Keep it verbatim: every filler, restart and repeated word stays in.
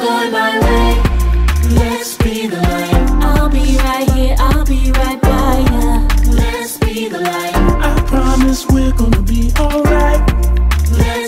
going my way. Let's be the light. I'll be right here, I'll be right by ya. Let's be the light. I promise we're gonna be alright. Let's